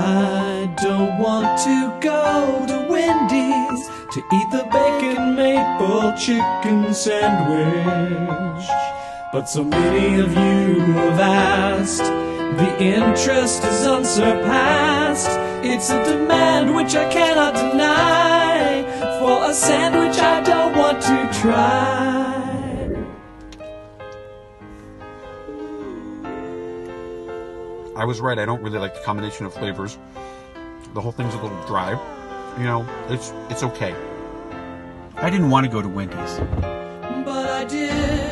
I don't want to go to Wendy's to eat the bacon maple chicken sandwich, but so many of you have asked. The interest is unsurpassed. It's a demand which I cannot deny for a sandwich I don't want to try. I was right. I don't really like the combination of flavors. The whole thing's a little dry. You know, it's okay. I didn't want to go to Wendy's. But I did.